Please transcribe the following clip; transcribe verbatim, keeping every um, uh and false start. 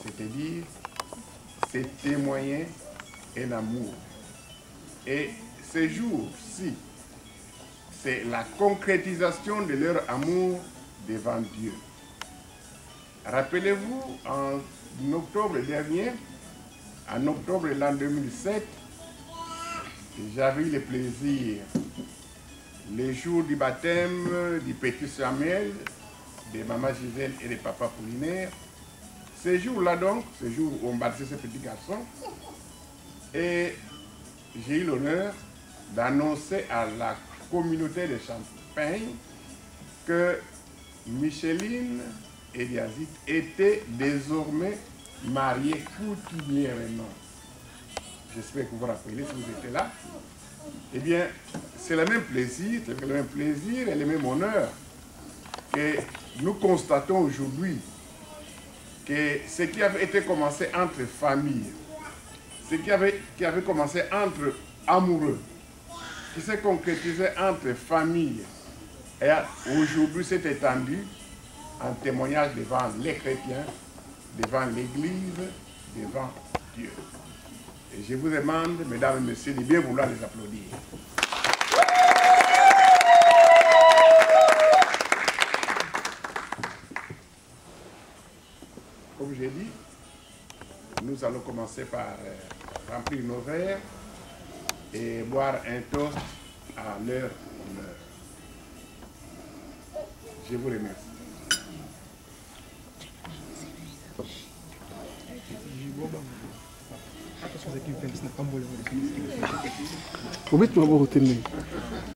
c'est-à-dire c'est témoigner un amour. Et ce jour-ci, c'est la concrétisation de leur amour devant Dieu. Rappelez-vous, en octobre dernier, en octobre de l'an deux mille sept, j'avais eu le plaisir, le jour du baptême du petit Samuel, de maman Gisèle et de papa Poulinaire. Ce jour-là donc, ce jour où on baptisait ce petit garçon, et j'ai eu l'honneur d'annoncer à la communauté de Champagne que Micheline et Yazid étaient désormais mariés coutumièrement. J'espère que vous vous rappelez si vous étiez là. Eh bien, c'est le même plaisir, c'est le même plaisir et le même honneur que nous constatons aujourd'hui que ce qui avait été commencé entre familles, ce qui avait, qui avait commencé entre amoureux, qui s'est concrétisé entre familles, et aujourd'hui s'est étendu en témoignage devant les chrétiens, devant l'Église, devant Dieu. Et je vous demande, mesdames et messieurs, de bien vouloir les applaudir. Comme j'ai dit, nous allons commencer par euh, remplir nos verres et boire un toast à leur honneur. Je vous remercie. Comment tu vas retenir?